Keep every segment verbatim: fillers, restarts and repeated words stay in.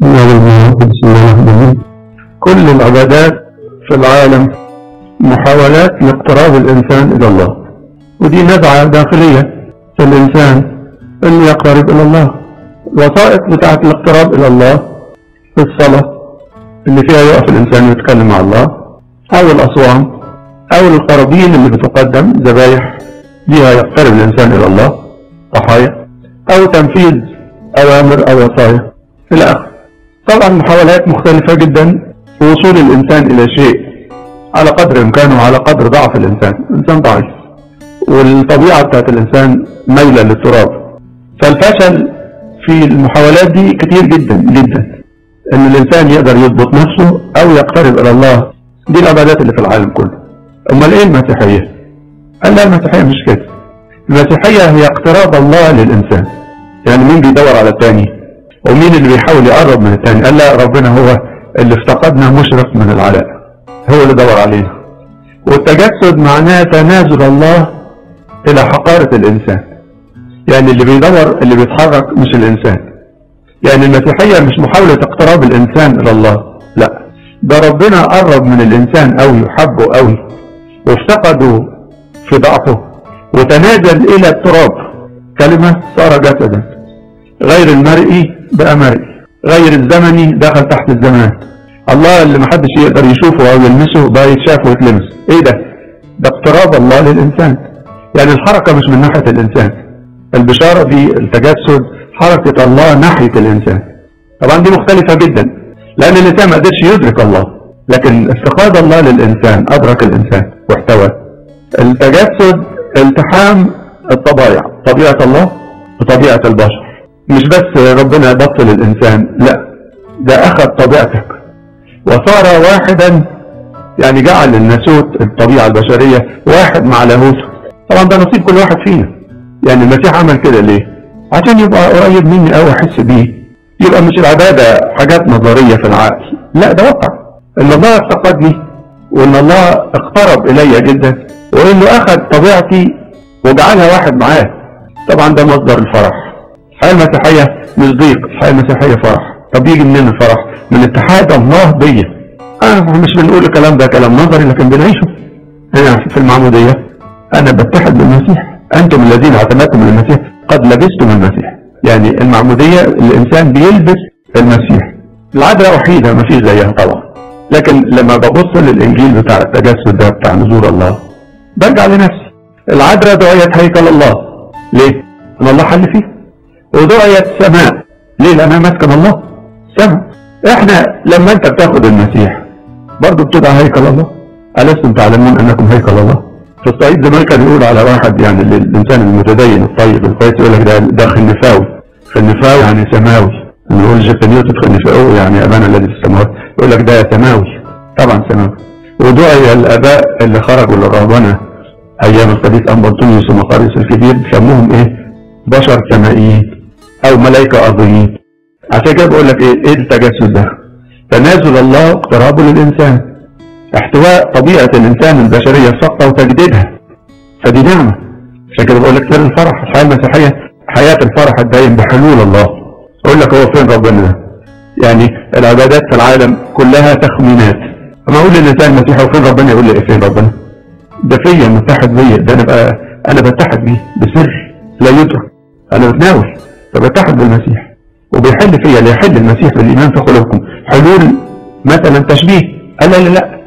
بسم الله الرحمن الرحيم. بسم الله الرحمن الرحيم. كل العبادات في العالم محاولات لاقتراب الإنسان إلى الله، ودي نزعة داخلية في الإنسان أن يقترب إلى الله. الوسائط بتاعة الاقتراب إلى الله في الصلاة اللي فيها يقف الإنسان ويتكلم مع الله، أو الأصوام، أو القرابين اللي بتقدم ذبايح بها يقترب الإنسان إلى الله ضحايا، أو تنفيذ أوامر أو وصايا إلى آخره. طبعا محاولات مختلفة جدا في وصول الإنسان إلى شيء على قدر إمكانه وعلى قدر ضعف الإنسان. الإنسان ضعيف والطبيعة بتاعت الإنسان ميلة للتراب، فالفشل في المحاولات دي كتير جدا جدا إن الإنسان يقدر يضبط نفسه أو يقترب إلى الله. دي العبادات اللي في العالم كله. أمال إيه المسيحية؟ قال لا، المسيحية مش كده. المسيحية هي اقتراب الله للإنسان. يعني مين بيدور على التاني؟ ومين اللي بيحاول يقرب من التاني؟ قال لا، ربنا هو اللي افتقدنا مشرق من العلاء، هو اللي دور علينا. والتجسد معناه تنازل الله إلى حقارة الإنسان. يعني اللي بيدور اللي بيتحرك مش الإنسان. يعني المسيحية مش محاولة اقتراب الإنسان إلى الله، لا، ده ربنا قرب من الإنسان قوي وحبه قوي وافتقده في ضعفه وتنازل إلى التراب. كلمة صار جسدا، غير المرئي بقى مرئي، غير الزمني دخل تحت الزمان. الله اللي محدش يقدر يشوفه أو يلمسه بقى يتشاف ويتلمس. إيه ده؟ ده اقتراب الله للإنسان. يعني الحركة مش من ناحية الإنسان. البشارة دي التجسد حركة الله ناحية الإنسان. طبعا دي مختلفة جدا لأن الإنسان ما قدرش يدرك الله، لكن افتقاد الله للإنسان أدرك الإنسان واحتواه. التجسد التحام الطبائع، طبيعة الله وطبيعة البشر. مش بس ربنا بطل الإنسان، لا، ده أخذ طبيعتك وصار واحدا. يعني جعل الناسوت الطبيعة البشرية واحد مع لاهوته. طبعا ده نصيب كل واحد فينا. يعني المسيح عمل كده ليه؟ عشان يبقى قريب مني أو أحس بيه. يبقى مش العبادة حاجات نظرية في العقل، لا، ده واقع ان الله افتقدني وان الله اقترب الي جدا وانه اخذ طبيعتي وجعلها واحد معاه. طبعا ده مصدر الفرح. الحياة المسيحية مش ضيق، الحياة المسيحية فرح. طب يجي منين الفرح؟ من اتحاد الله بيا. اه مش بنقول الكلام ده كلام نظري لكن بنعيشه. هنا في المعمودية انا بتحد بالمسيح. انتم الذين اعتمدتم المسيح قد لبستم المسيح. يعني المعمودية الإنسان بيلبس المسيح. العذراء وحيدة ما فيش زيها طبعا، لكن لما ببص للإنجيل بتاع التجسد ده بتاع نزول الله برجع لنفسي. العذراء دعيت هيكل الله. ليه؟ أن الله حل فيه. ودعيت سماء. ليه؟ لأنها مسكن الله سماء. إحنا لما أنت بتاخد المسيح برضه بتدعى هيكل الله. ألستم تعلمون أنكم هيكل الله؟ في الصعيد زمان كان يقول على واحد، يعني الانسان المتدين الطيب الكويس، يقول لك ده ده خنفاوي. خنفاوي يعني سماوي. نقول جتنيوت خنفاوي يعني ابانا الذي في السماوات، يقول لك ده سماوي. طبعا سماوي. ودعي الاباء اللي خرجوا للرهبنه ايام القديس انبطونيوس ومقاريس الكبير سموهم ايه؟ بشر سمائيين او ملائكه ارضيين. عشان كده بقول لك ايه؟ ايه التجسد ده؟ تنازل الله اقترابه للانسان، احتواء طبيعة الإنسان البشرية الساقطة وتجديدها. فدي نعمة. عشان كده بقول لك سر الفرح. الحياة المسيحية حياة الفرح الدائم بحلول الله. أقول لك هو فين ربنا ده؟ يعني العبادات في العالم كلها تخمينات. أما أقول للإنسان المسيحي وفين ربنا، يقول لي إيه فين ربنا؟ ده فيا متحد بيا، ده أنا بقى أنا بتحد بيه بسر لا يدرك. أنا بتناول فبتحد بالمسيح وبيحل فيا. ليحل المسيح بالإيمان في قلوبكم. حلول مثلا تشبيه. لا لا لا،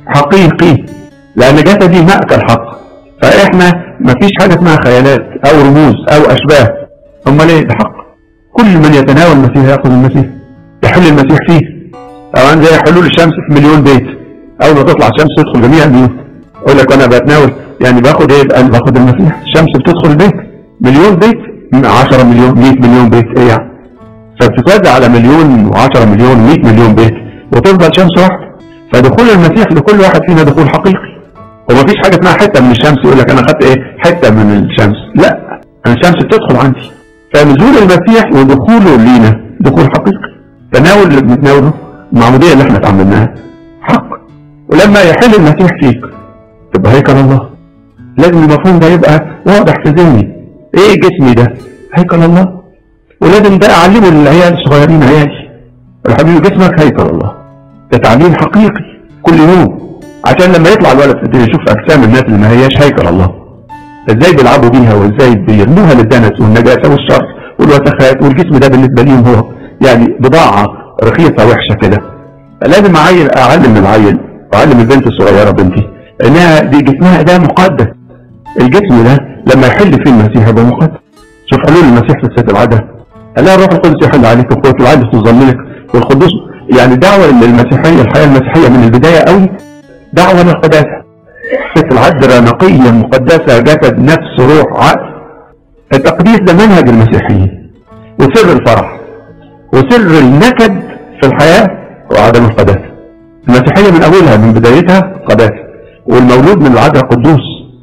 حقيقي، لأن جسدي مأكل حق. فإحنا مفيش حاجة اسمها خيالات أو رموز أو أشباه. أمال إيه؟ ده حق. كل من يتناول المسيح يأخذ المسيح، يحل المسيح فيه. طبعا زي حلول الشمس في مليون بيت. أول ما تطلع الشمس تدخل جميع البيوت. أقول لك أنا بتناول يعني باخد إيه؟ بقى باخد المسيح. الشمس بتدخل البيت. مليون بيت، عشرة مليون، مئة مليون بيت، إيه يعني؟ فبتتوزع على مليون وعشرة مليون مئة مليون بيت وتفضل شمس واحدة. فدخول المسيح لكل واحد فينا دخول حقيقي. ومفيش حاجة اسمها حتة من الشمس يقول لك أنا خدت إيه؟ حتة من الشمس. لا، أنا الشمس بتدخل عندي. فنزول المسيح ودخوله لينا دخول حقيقي. تناول اللي بنتناوله، المعمودية اللي احنا اتعاملناها حق. ولما يحل المسيح فيك تبقى هيكل الله. لازم المفهوم ده يبقى واضح في ذهني. إيه جسمي ده؟ هيكل الله. ولازم ده أعلمه للعيال الصغيرين. عيالي يا حبيبي جسمك هيكل الله، ده تعليم حقيقي كل يوم، عشان لما يطلع الولد في الدنيا يشوف اجسام الناس اللي ما هياش هيكل الله، ازاي بيلعبوا بيها وازاي بيرموها للدنس والنجاسه والشر والوسخات، والجسم ده بالنسبه ليهم هو يعني بضاعه رخيصه وحشه كده. لازم اعين اعلم العيل واعلم البنت الصغيره بنتي انها دي جسمها ده مقدس. الجسم ده لما يحل فيه المسيح يبقى مقدس. شوف حلول المسيح في الست العاده، قال لها الروح القدس يحل عليك وقوه العدل تظللك والقدوس. يعني دعوه للمسيحيه، الحياه المسيحيه من البدايه قوي دعوه للقداسه. الست العذراء نقيه مقدسه، جسد نفس روح عقل. التقديس ده منهج المسيحيين وسر الفرح وسر النكد في الحياه وعدم القداسه. المسيحيه من اولها من بدايتها قداسه، والمولود من العذراء قدوس،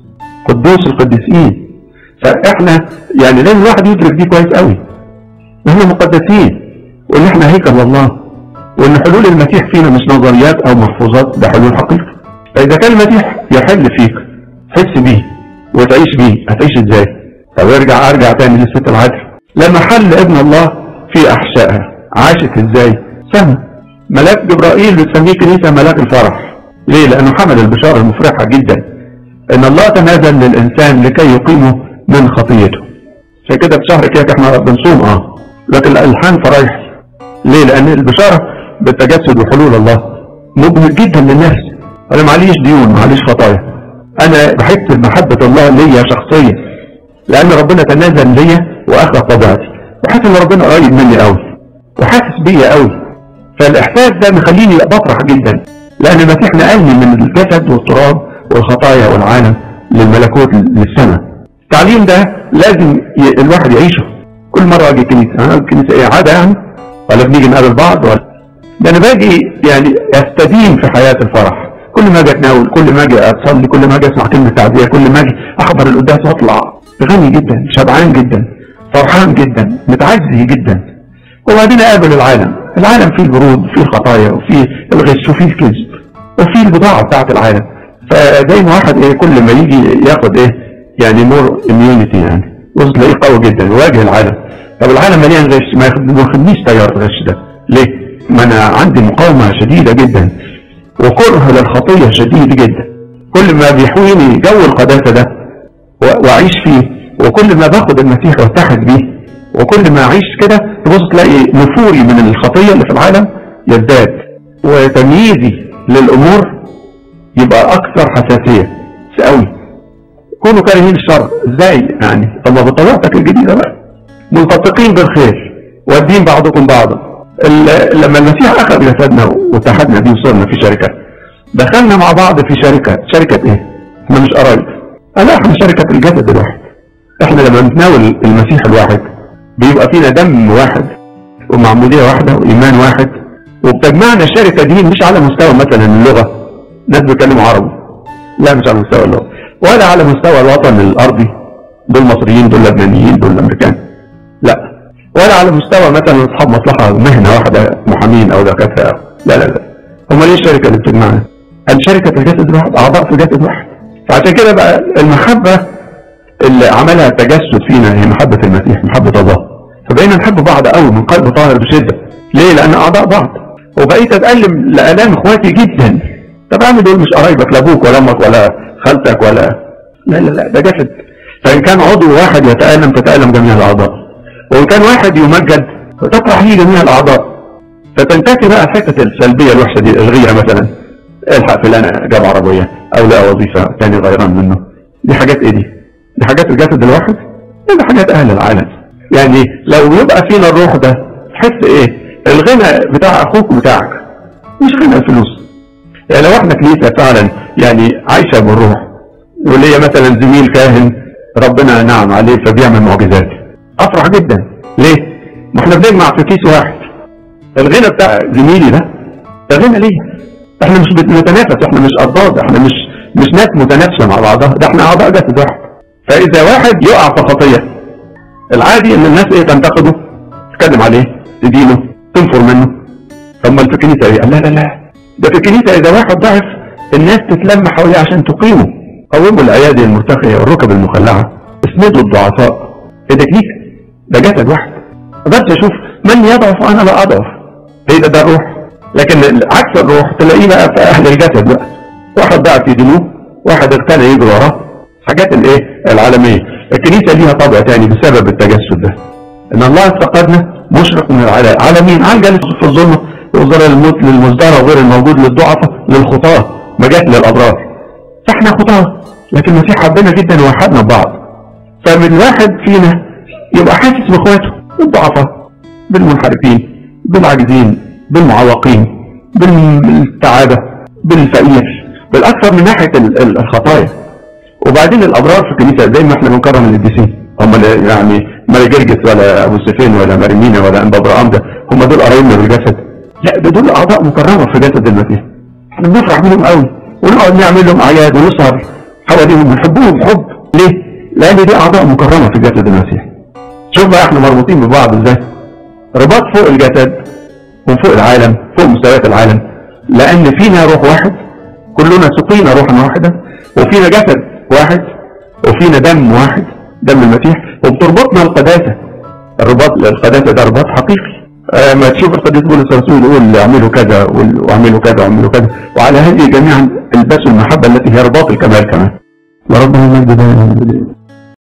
قدوس القديسين. فاحنا يعني لازم الواحد يدرك دي كويس قوي، احنا مقدسين وان احنا هيكل الله، وان حلول المسيح فينا مش نظريات او محفوظات، ده حلول حقيقي. فاذا كان المسيح يحل فيك تحس بيه وتعيش بيه، هتعيش ازاي؟ طب ارجع ارجع تاني للست العذراء، لما حل ابن الله في احشائها عاشت ازاي؟ سما ملاك جبرائيل بتسميه كنيسه ملاك الفرح. ليه؟ لانه حمل البشاره المفرحه جدا ان الله تنازل للانسان لكي يقيمه من خطيته. عشان كده في شهر كده احنا بنصوم اه لكن الالحان فرايح. ليه؟ لان البشاره بالتجسد وحلول الله مبهر جدا للناس. انا معليش ديون، معليش خطايا، انا بحس بمحبه الله ليا شخصيا لان ربنا تنازل ليا واخذ طبيعتي، بحس ان ربنا قريب مني قوي وحاسس بيا قوي. فالاحساس ده مخليني بفرح جدا لان المسيح نقلني من الجسد والتراب والخطايا والعالم للملكوت للسماء. التعليم ده لازم الواحد يعيشه. كل مره اجي الكنيسه، انا الكنيسه ايه عاده يعني؟ ولا بنيجي نقابل بعض؟ ولا ده انا باجي يعني استدين في حياه الفرح. كل ما اجي اتناول، كل ما اجي اصلي، كل ما اجي اسمع كلمه تعزيه، كل ما اجي احضر القداس واطلع غني جدا، شبعان جدا، فرحان جدا، متعزي جدا. وبعدين اقابل العالم، العالم فيه البرود وفيه الخطايا وفيه الغش وفيه الكذب وفيه البضاعه بتاعت العالم. فدايما واحد ايه كل ما يجي ياخد ايه يعني مور اميونيتي، يعني وصل تلاقيه قوي جدا يواجه العالم. طب العالم مليان غش، ما ياخدنيش تيار الغش ده ليه؟ ما انا عندي مقاومه شديده جدا وكره للخطيه شديد جدا. كل ما بيحويني جو القداسه ده واعيش فيه، وكل ما باخد المسيح واتحد بيه، وكل ما اعيش كده تبص تلاقي نفوري من الخطيه اللي في العالم يزداد، وتمييزي للامور يبقى اكثر حساسيه قوي. كونوا كارهين الشر ازاي يعني؟ طب ما بطبيعتك الجديده بقى ملتصقين بالخير والدين بعضكم بعضا. لما المسيح اخذ جسدنا واتحدنا بيه وصرنا في شركه، دخلنا مع بعض في شركه. شركه ايه؟ احنا مش قرايب، لا احنا شركه الجسد الواحد. احنا لما نتناول المسيح الواحد بيبقى فينا دم واحد ومعموديه واحده وايمان واحد، وبتجمعنا الشركه دي مش على مستوى مثلا اللغه، ناس بيتكلموا عربي، لا مش على مستوى اللغه، ولا على مستوى الوطن الارضي، دول مصريين دول لبنانيين دول امريكان، لا، ولا على مستوى مثلا اصحاب مصلحه مهنه واحده محامين او دكاتره، لا لا لا. امال ايه الشركه اللي بتجمعنا؟ شركه الجسد الواحد، اعضاء في جسد واحد. فعشان كده بقى المحبه اللي عملها التجسد فينا هي محبه المسيح، محبه الله. فبقينا نحب بعض قوي من قلب طاهر بشده. ليه؟ لان اعضاء بعض. وبقيت اتالم لالام اخواتي جدا. طب اعمل دول مش قرايبك، لا ابوك ولا امك ولا خالتك ولا، لا لا لا، ده جسد. فان كان عضو واحد يتالم تتالم جميع الاعضاء، وان كان واحد يمجد فتفرح ليه جميع الاعضاء. فتنتهي بقى الحته السلبيه الوحشه دي، الغيره مثلا، الحق فلان جاب عربيه او لقى وظيفه ثاني غيران منه، دي حاجات ايه دي؟ دي حاجات الجسد الواحد؟ دي حاجات اهل العالم. يعني لو يبقى فينا الروح ده تحس ايه؟ الغنى بتاع اخوك وبتاعك مش غنى الفلوس. يعني لو احنا كنيسه فعلا يعني عايشه بالروح، وليا مثلا زميل كاهن ربنا نعم عليه فبيعمل معجزات، افرح جدا. ليه؟ ما احنا بنجمع في كيس واحد. الغنى بتاع زميلي ده ده غنى ليه؟ احنا مش بنتنافس، احنا مش اضداد، احنا مش مش ناس متنافسه مع بعضها، ده احنا اعضاء جسد واحد. فاذا واحد يقع في خطيه، العادي ان الناس ايه تنتقده، تتكلم عليه، تدينه، تنفر منه. ثم في الكنيسه ايه؟ لا لا لا، ده في الكنيسه اذا واحد ضعف الناس تتلم حواليه عشان تقيمه. قوموا الايادي المرتخيه والركب المخلعه، اسندوا الضعفاء. ايه ده كنيسه؟ ده جسد واحد. بس اشوف من يضعف وانا لا اضعف. ايه ده؟ ده الروح. لكن عكس الروح تلاقيه بقى في اهل الجسد بقى، واحد بقى في دينه، واحد ابتدى يجري وراه حاجات الايه العالميه. الكنيسه ليها طبع تاني بسبب التجسد ده، ان الله افتقدنا مشرق من العالم. على مين؟ على الجالس في الظلمه ينظر الموت للمزدرى وغير الموجود للضعفاء للخطاه، ما جات للابرار. فاحنا خطاه، لكن المسيح حبنا جدا ووحدنا ببعض. فمن واحد فينا يبقى حاسس باخواته، بالضعفاء، بالمنحرفين، بالعاجزين، بالمعوقين، بالتعابه، بالفقير، بالاكثر من ناحيه الخطايا. وبعدين الابرار في الكنيسه زي ما احنا بنكرم القديسين، هم يعني ماري جرجس ولا ابو سفين ولا مارينينا ولا انبا ابراهام، ده هم دول قرايبنا بالجسد؟ لا، ده دول اعضاء مكرمه في جسد المسيح. احنا بنفرح بيهم قوي ونقعد نعمل لهم اعياد ونسهر حواليهم ونحبهم حب. ليه؟ لان دي اعضاء مكرمه في جسد المسيح. شوف بقى احنا مربوطين ببعض ازاي، رباط فوق الجسد وفوق العالم، فوق مستويات العالم، لان فينا روح واحد، كلنا سقينا روحا واحده، وفينا جسد واحد، وفينا دم واحد، دم المسيح، وبتربطنا القداسه. الرباط القداسه ده رباط حقيقي. آه ما تشوف القديس بولس الرسول يقول اعملوا كذا واعملوا كذا واعملوا كذا، وعلى هذه جميعا البسوا المحبه التي هي رباط الكمال كمان. وربنا المجد دائما.